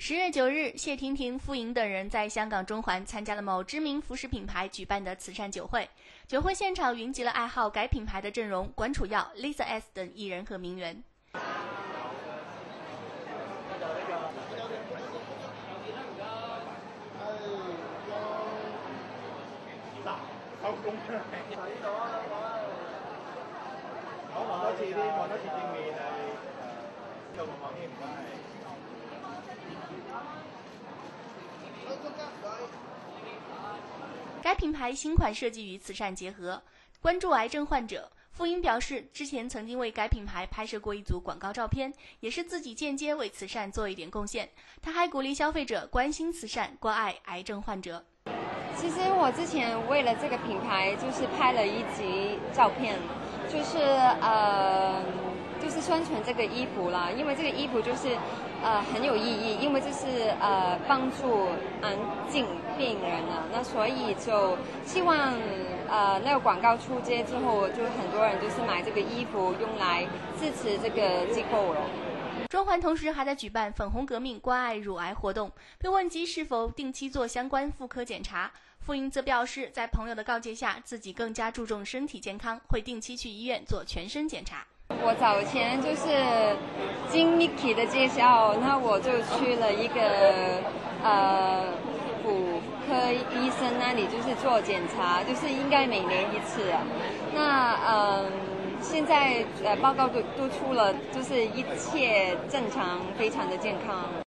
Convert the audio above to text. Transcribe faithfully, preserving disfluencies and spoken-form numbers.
十月九日，谢婷婷、傅莹等人在香港中环参加了某知名服饰品牌举办的慈善酒会。酒会现场云集了爱好该品牌的阵容，关楚耀、Lisa S 等艺人和名媛。 收工出嚟，睇到啊！好，望多次啲，望多次正面係誒，做個網添，唔該。 该品牌新款设计与慈善结合，关注癌症患者。傅莹表示，之前曾经为该品牌拍摄过一组广告照片，也是自己间接为慈善做一点贡献。他还鼓励消费者关心慈善，关爱癌症患者。 其实我之前为了这个品牌，就是拍了一集照片，就是呃，就是宣传这个衣服啦。因为这个衣服就是呃很有意义，因为这是呃帮助癌症病人啊。那所以就希望呃那个广告出街之后，就很多人就是买这个衣服用来支持这个机构了。 中环同时还在举办粉红革命关爱乳癌活动。被问及是否定期做相关妇科检查，傅莹则表示，在朋友的告诫下，自己更加注重身体健康，会定期去医院做全身检查。 我早前就是经 Miki 的介绍，那我就去了一个呃妇科医生那里，就是做检查，就是应该每年一次啊。那嗯。呃现在呃报告都都出了，就是一切正常，非常的健康。